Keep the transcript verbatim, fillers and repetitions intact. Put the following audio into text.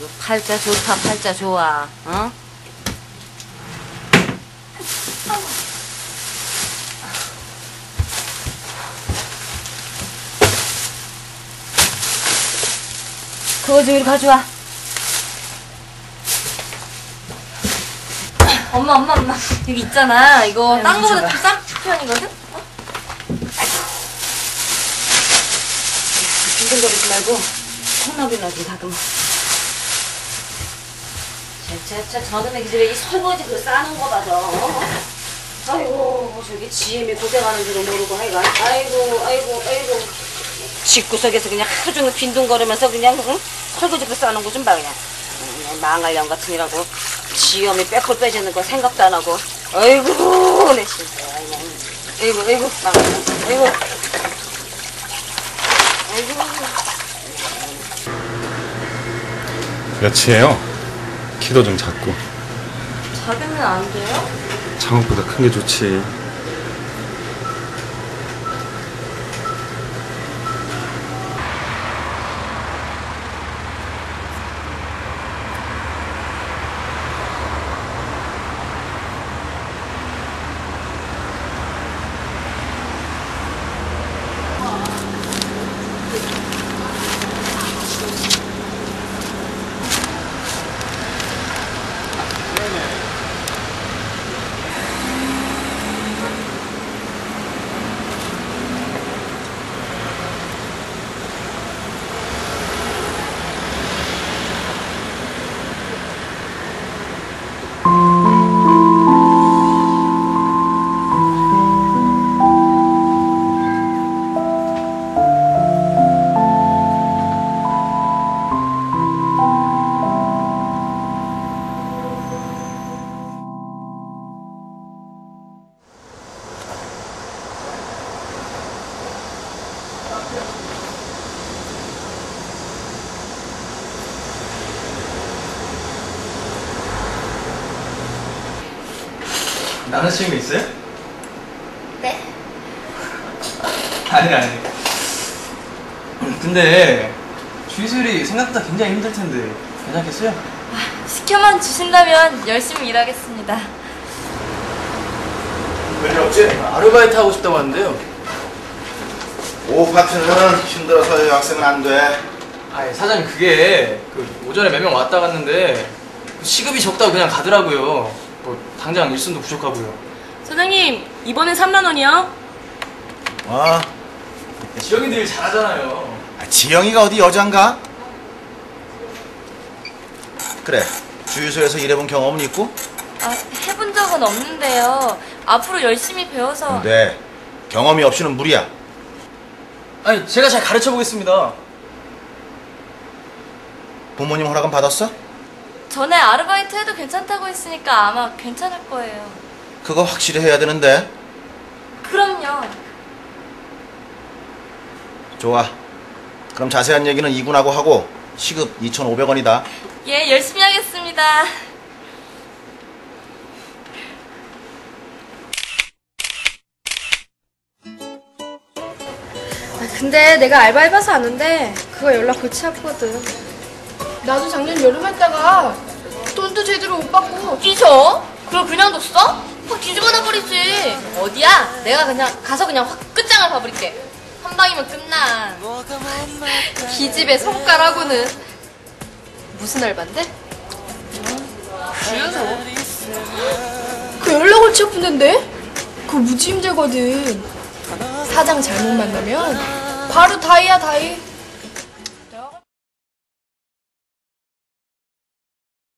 아이고, 팔자 좋다, 팔자 좋아, 어? 그거 좀 이리 가져와. 엄마, 엄마, 엄마. 여기 있잖아. 이거 딴 거보다 좀 싼 편이거든? 어? 빈둥거리지 말고 콩나물이나 좀 다듬어. 쟤쟤쟤 저놈의 기집애 이 설거지 그 싸는 거 봐, 저. 아이고, 저기 지엠이 고생하는 줄은 모르고 하여간. 아이고, 아이고, 아이고. 집구석에서 그냥 하루 종일 빈둥거리면서 그냥 응? 설거지 그 싸는 거 좀 봐, 그냥. 그냥 망할 년 같으니라고. 지엄이 빼콜 빼지는 거 생각도 안 하고. 아이고, 내 진짜 그냥. 아이고, 아이고, 망할 년. 아이고. 아이고. 몇이에요? 키도 좀 작고. 작으면 안 돼요? 창업보다 큰 게 좋지. 남자친구 있어요? 네. 아니 아니. 근데 주희술이 생각보다 굉장히 힘들 텐데 괜찮겠어요? 아, 시켜만 주신다면 열심히 일하겠습니다. 별일 없지? 아르바이트 하고 싶다고 하는데요. 오후 파트는 힘들어서 여학생은 안 돼. 아니 사장님 그게 그 오전에 몇 명 왔다 갔는데 그 시급이 적다고 그냥 가더라고요. 뭐 당장 일순도 부족하고요. 사장님 이번엔 삼만 원이요. 어? 지영이들 일 잘하잖아요. 아, 지영이가 어디 여잔가? 그래, 주유소에서 일해본 경험은 있고? 아, 해본 적은 없는데요. 앞으로 열심히 배워서. 네, 경험이 없이는 무리야. 아니 제가 잘 가르쳐 보겠습니다. 부모님 허락은 받았어? 전에 아르바이트 해도 괜찮다고 했으니까 아마 괜찮을 거예요. 그거 확실히 해야 되는데. 그럼요. 좋아, 그럼 자세한 얘기는 이군하고 하고 시급 이천오백 원이다. 예, 열심히 하겠습니다. 근데 내가 알바해봐서 아는데 그거 연락 골치 아프거든. 나도 작년 여름 했다가 돈도 제대로 못 받고. 뒤져? 그걸 그냥 뒀어? 확 뒤집어놔 버리지. 어디야? 내가 그냥 가서 그냥 확 끝장을 봐버릴게. 한 방이면 끝나. 기집애 성깔하고는. 무슨 알바인데? 주유소. 그 연락 골치 아픈데? 그거 무지 힘들거든. 사장 잘못 만나면 바로 다이야 다이.